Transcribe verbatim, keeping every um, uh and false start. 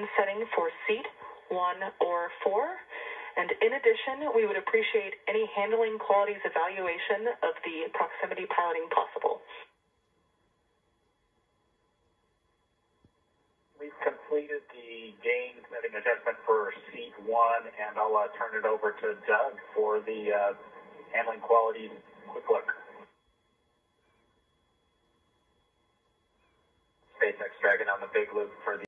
gain setting for seat one or four. And in addition, we would appreciate any handling qualities evaluation of the proximity piloting possible. We've completed the gain setting adjustment for seat one, and I'll uh, turn it over to Doug for the uh, handling qualities quick look. SpaceX Dragon on the big loop for the